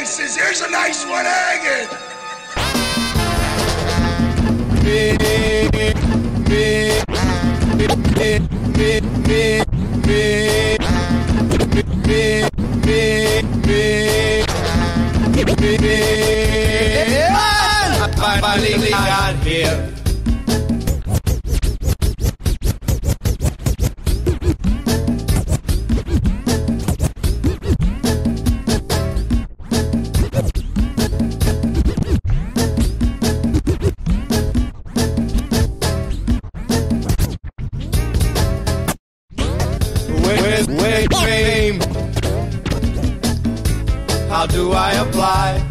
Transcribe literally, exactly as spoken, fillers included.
places. Here's a nice one hanging. Me, me, me, me, me, me, me, me, me, me, me. I finally got here. Where's fame? How do I apply?